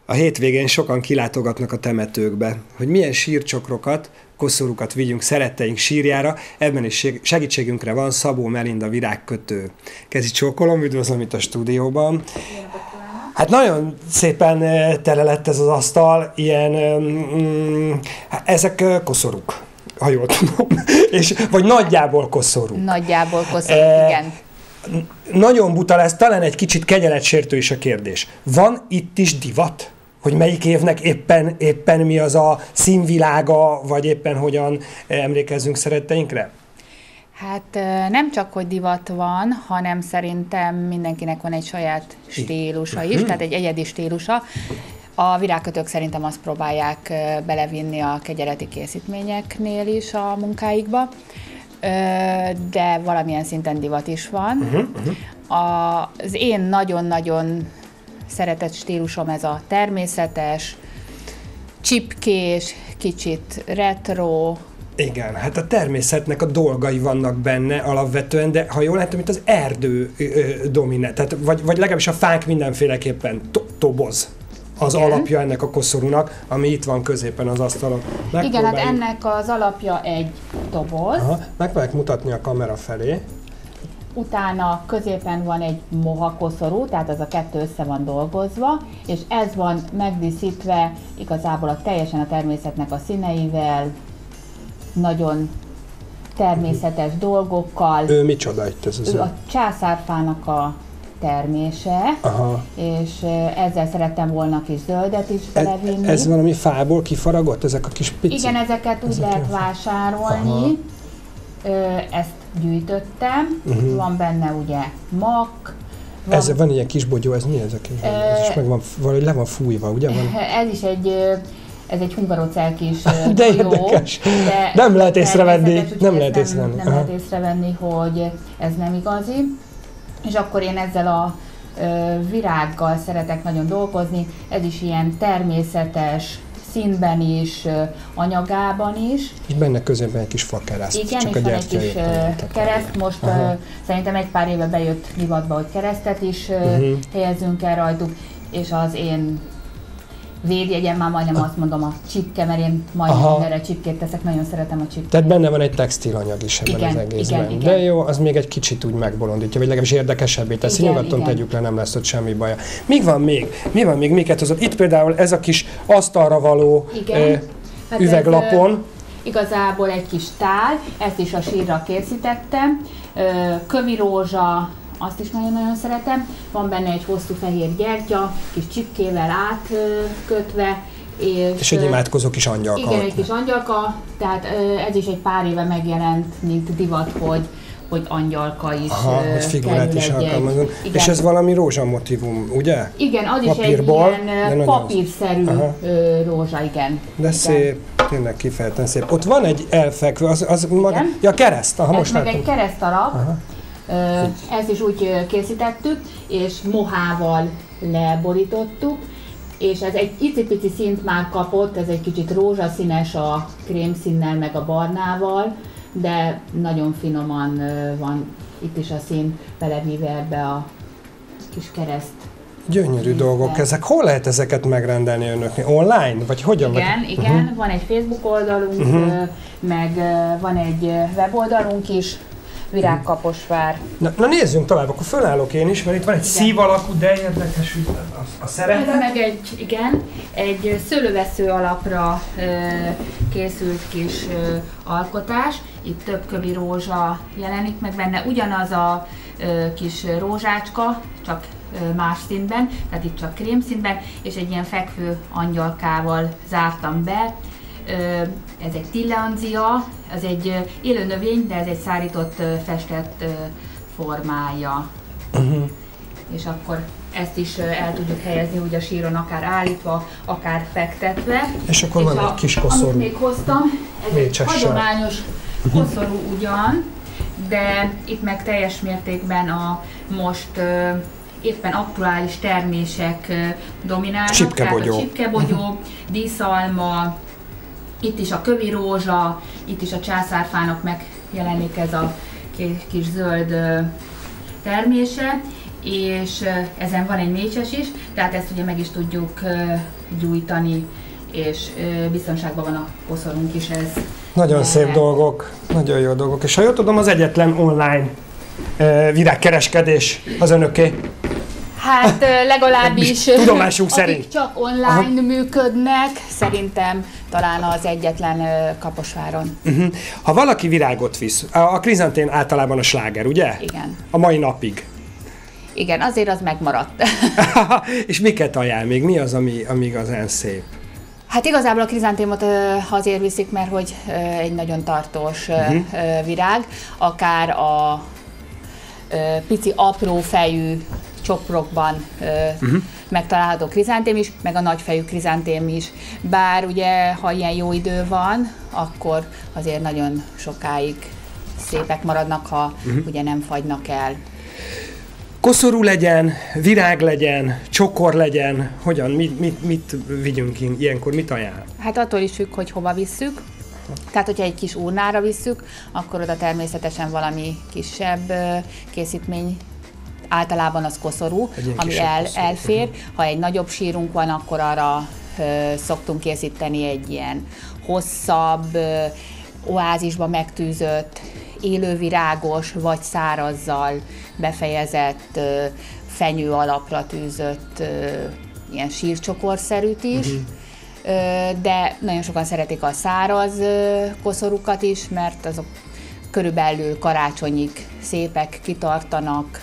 A hétvégén sokan kilátogatnak a temetőkbe, hogy milyen sírcsokrokat, koszorúkat vigyünk szeretteink sírjára, ebben is segítségünkre van Szabó Melinda virágkötő. Kezi csókolom, üdvözlöm itt a stúdióban. Hát nagyon szépen tele lett ez az asztal, ezek koszorúk, ha jól tudom, vagy nagyjából koszorúk. Nagyjából koszorúk, igen. Nagyon buta lesz, talán egy kicsit kegyeletsértő is a kérdés. Van itt is divat? Hogy melyik évnek éppen mi az a színvilága, vagy éppen hogyan emlékezzünk szeretteinkre? Hát nem csak, hogy divat van, hanem szerintem mindenkinek van egy saját stílusa is, tehát egy egyedi stílusa. A virágkötők szerintem azt próbálják belevinni a kegyeleti készítményeknél is a munkáikba, de valamilyen szinten divat is van. Az én nagyon-nagyon szeretett stílusom ez a természetes, csipkés, kicsit retro. Igen, hát a természetnek a dolgai vannak benne alapvetően, de ha jól látom, itt az erdő dominál, tehát vagy legalábbis a fák mindenféleképpen toboz. Az alapja ennek a koszorúnak, ami itt van középen az asztalon. Igen, hát ennek az alapja egy doboz. Megpróbáljuk mutatni a kamera felé. Utána középen van egy moha koszorú, tehát az a kettő össze van dolgozva, és ez van megdíszítve igazából teljesen a természetnek a színeivel, nagyon természetes dolgokkal. Ő micsoda itt ez az? Ő a császárfának a termése, és ezzel szerettem volna kis zöldet is belevinni. Ez valami fából kifaragott, ezek a kis pici? Igen, ezeket úgy lehet vásárolni. Ezt gyűjtöttem, van benne ugye mak. Van ilyen kis bogyó, ez mi ez a kis bogyó? Ez is meg van, valahogy le van fújva, ugye? Ez is egy hungarocell kis de bogyó. Érdekes. Nem lehet észrevenni. Nem lehet észrevenni, hogy ez nem igazi. És akkor én ezzel a virággal szeretek nagyon dolgozni. Ez is ilyen természetes, színben is, anyagában is. És benne közében egy kis fakereszt. Igen, csak és van egy kis kereszt. Most szerintem egy pár éve bejött divatba, hogy keresztet is helyezünk el rajtuk, és az én védjegyem, már majdnem azt mondom, a csipke, mert én majdnem mindenre csipkét teszek, nagyon szeretem a csipkét. Tehát benne van egy textilanyag is ebben az egészben. Igen. De jó, az még egy kicsit úgy megbolondítja, vagy legalábbis érdekesebbé teszi. Nyugodtan tegyük le, nem lesz ott semmi baja. Mi van még? Miket hozott? Itt például ez a kis asztalra való üveglapon. Igazából egy kis tál, ezt is a sírra készítettem. Kövi rózsa, azt is nagyon-nagyon szeretem. Van benne egy hosszú fehér gyertya, kis csipkével átkötve. És egy imádkozó kis angyalka. Igen, egy kis angyalka, tehát ez is egy pár éve megjelent, mint divat, hogy angyalka is hogy figurát is alkalmazunk. És ez valami rózsamotívum, ugye? Igen, az papírból, is egy ilyen papírszerű rózsa, igen. De szép, tényleg kifejezetten szép. Ott van egy elfekvő, az maga, ja, kereszt, most meg egy kereszt alap. Ezt is úgy készítettük, és mohával leborítottuk, és ez egy icipici színt már kapott, ez egy kicsit rózsaszínes a krémszínnel meg a barnával, de nagyon finoman van itt is a szín belevíve ebbe a kis kereszt. Gyönyörű dolgok ezek. Hol lehet ezeket megrendelni önöknél? Online? Vagy hogyan? Igen, van egy Facebook oldalunk, meg van egy weboldalunk is, Virágkaposvár. Na nézzünk tovább, akkor fölállok én is, mert itt van egy szív alakú, de érdekes a szeretet. Ez meg egy szőlővesző alapra készült kis alkotás. Itt több kövi rózsa jelenik meg benne, ugyanaz a kis rózsácska, csak más színben, tehát itt csak krémszínben, és egy ilyen fekvő angyalkával zártam be. Ez egy tilleanzia, ez egy élő növény, de ez egy szárított, festett formája. És akkor ezt is el tudjuk helyezni úgy a síron, akár állítva, akár fektetve. És akkor van egy kis koszorú. Amit még hoztam, ez egy hagyományos koszorú ugyan, de itt meg teljes mértékben a most éppen aktuális termések dominálnak. Csipkebogyó. Tehát a csipkebogyó, díszalma, itt is a kövi rózsa, itt is a császárfának megjelenik ez a kis zöld termése, és ezen van egy mécses is, tehát ezt ugye meg is tudjuk gyújtani, és biztonságban van a koszorunk is ez. Nagyon szép dolgok, nagyon jó dolgok. És ha jól tudom, az egyetlen online virágkereskedés az önöké. Hát legalábbis tudomásunk szerint. Akik csak online működnek, szerintem talán az egyetlen Kaposváron. Ha valaki virágot visz, a krizantén általában a sláger, ugye? Igen. A mai napig. Igen, azért az megmaradt. És miket ajánl még? Mi az, ami igazán szép? Hát igazából a krizantémot azért viszik, mert hogy egy nagyon tartós virág, akár a pici apró fejű csokrokban megtalálható krizantém is, meg a nagyfejű krizantém is. Bár ugye, ha ilyen jó idő van, akkor azért nagyon sokáig szépek maradnak, ha ugye nem fagynak el. Koszorú legyen, virág legyen, csokor legyen, hogyan, mit vigyünk ilyenkor, mit ajánl? Hát attól is függ, hogy hova visszük. Tehát, hogyha egy kis urnára visszük, akkor oda természetesen valami kisebb készítmény, általában az koszorú, ami elfér. Ha egy nagyobb sírunk van, akkor arra szoktunk készíteni egy ilyen hosszabb, oázisba megtűzött, élővirágos vagy szárazzal befejezett, fenyő alapra tűzött ilyen sírcsokorszerűt is. De nagyon sokan szeretik a száraz koszorúkat is, mert azok körülbelül karácsonyig szépek, kitartanak.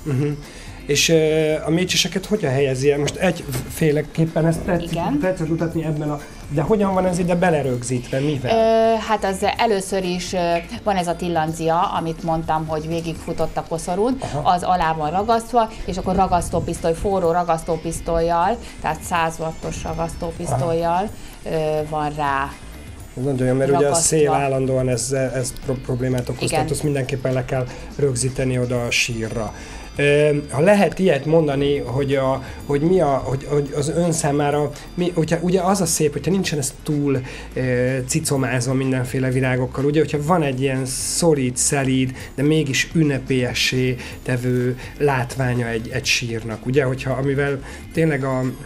És a mécseseket hogyan helyezi el? Most egyféleképpen ezt tetszett mutatni ebben a... De hogyan van ez ide belerögzítve? Mivel? Hát az először is van ez a tillancia, amit mondtam, hogy végigfutott a koszorún, az alá van ragasztva, és akkor ragasztópisztoly, forró ragasztópisztollyal, tehát 100 wattos ragasztópisztollyal van rá. Ez nagyon jó, mert ugye a szél állandóan ez problémát okoz, tehát azt mindenképpen le kell rögzíteni oda a sírra. Ha lehet ilyet mondani, hogy az ön számára, ugye az a szép, hogyha nincsen ez túl cicomázva mindenféle virágokkal, ugye, hogyha van egy ilyen szolid, szelíd, de mégis ünnepélyessé tevő látványa egy sírnak, ugye, amivel tényleg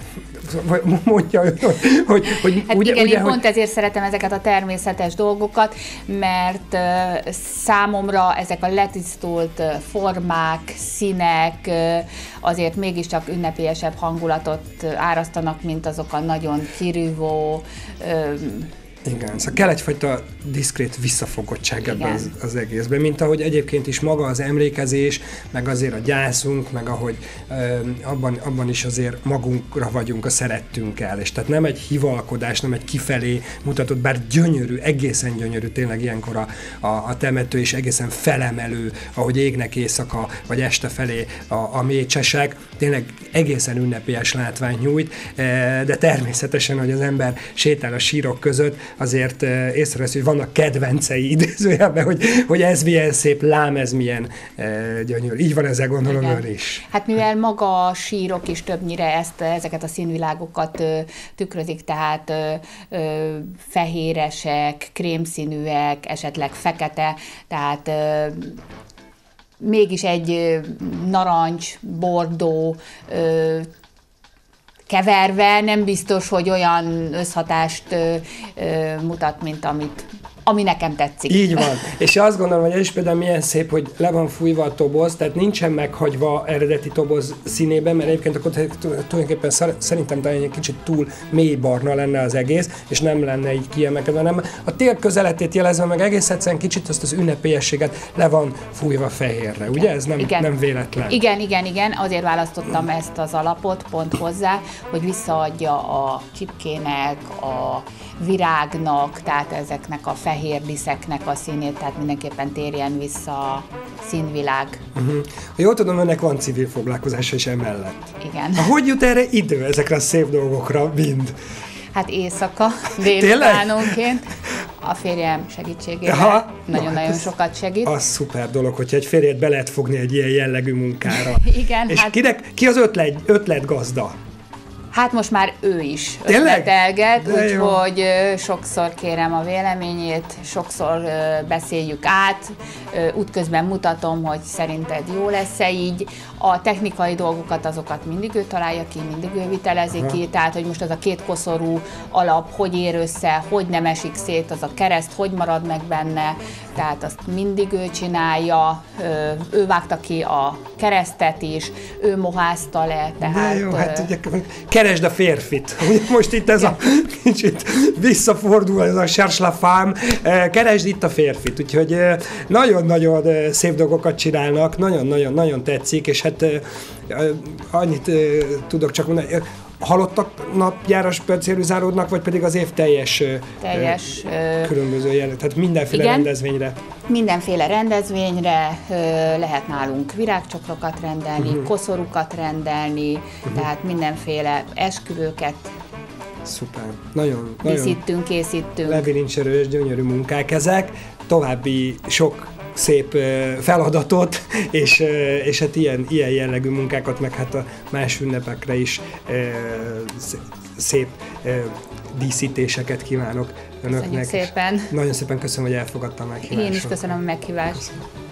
mondja, hogy hát ugye, igen, én pont ezért szeretem ezeket a természetes dolgokat, mert számomra ezek a letisztult formák, színek azért mégiscsak ünnepélyesebb hangulatot árasztanak, mint azok a nagyon kirívó... Igen, szóval kell egyfajta diszkrét visszafogottság ebben az egészben, mint ahogy egyébként is maga az emlékezés, meg azért a gyászunk, meg ahogy abban is azért magunkra vagyunk a szerettünkkel, és tehát nem egy hivalkodás, nem egy kifelé mutatott, bár gyönyörű, egészen gyönyörű tényleg ilyenkor a temető, és egészen felemelő, ahogy égnek éjszaka, vagy este felé a mécsesek, tényleg egészen ünnepélyes látványt nyújt, de természetesen, hogy az ember sétál a sírok között, azért észrevesz, hogy vannak kedvencei idézőjelben, hogy ez milyen szép, lám ez milyen gyönyörű. Így van ezzel, gondolom, ön is. Hát mivel maga a sírok is többnyire ezeket a színvilágokat tükrözik, tehát fehéresek, krémszínűek, esetleg fekete, tehát mégis egy narancs, bordó keverve nem biztos, hogy olyan összhatást mutat, mint ami nekem tetszik. Így van. És azt gondolom, hogy ez is például milyen szép, hogy le van fújva a toboz, tehát nincsen meghagyva eredeti toboz színében, mert egyébként akkor tulajdonképpen szerintem talán egy kicsit túl mély barna lenne az egész, és nem lenne így kiemelkedve, hanem a tél közeletét jelezve meg egész egyszerűen kicsit azt az ünnepélyességet le van fújva fehérre, ugye? Ez nem véletlen. Igen, azért választottam ezt az alapot pont hozzá, hogy visszaadja a csipkének, a virágnak, tehát ezeknek a fehér diszeknek a színét, tehát mindenképpen térjen vissza a színvilág. Ha jól tudom, önnek van civil foglalkozása is emellett. Igen. Hogy jut erre idő ezekre a szép dolgokra mind? Hát éjszaka, délutánonként. A férjem segítségével nagyon-nagyon sokat segít. Az szuper dolog, hogyha egy férjet be lehet fogni egy ilyen jellegű munkára. Igen. És ki az ötletgazda? Hát most már ő is Tényleg? ötletelget, úgyhogy sokszor kérem a véleményét, sokszor beszéljük át, útközben mutatom, hogy szerinted jó lesz-e így. A technikai dolgokat, azokat mindig ő találja ki, mindig ő vitelezi ki, tehát hogy most az a két koszorú alap hogy ér össze, hogy nem esik szét, az a kereszt hogy marad meg benne, tehát azt mindig ő csinálja, ő vágta ki a keresztet is, ő moházta le, tehát... De jó, hát ugye, keresd a férfit. Most itt ez a kicsit visszafordul, ez a cherche la femme, keresd itt a férfit, úgyhogy nagyon-nagyon szép dolgokat csinálnak, nagyon-nagyon tetszik, és hát annyit tudok csak mondani, halottak napjára specializálódnak, vagy pedig az év teljes különböző jelent, tehát mindenféle rendezvényre? Mindenféle rendezvényre lehet nálunk virágcsokrokat rendelni, koszorúkat rendelni, tehát mindenféle esküvőket. Szuper. Nagyon díszítünk, készítünk. Lebilincserős, gyönyörű munkák ezek. További sok szép feladatot, és hát ilyen jellegű munkákat, meg hát a más ünnepekre is szép díszítéseket kívánok önöknek. Köszönjük szépen. Nagyon szépen köszönöm, hogy elfogadtam a meghívást. Én is köszönöm a meghívást. Köszönöm.